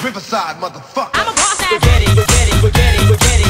Riverside, motherfucker. I'm a boss ass. Spaghetti, spaghetti, spaghetti, spaghetti.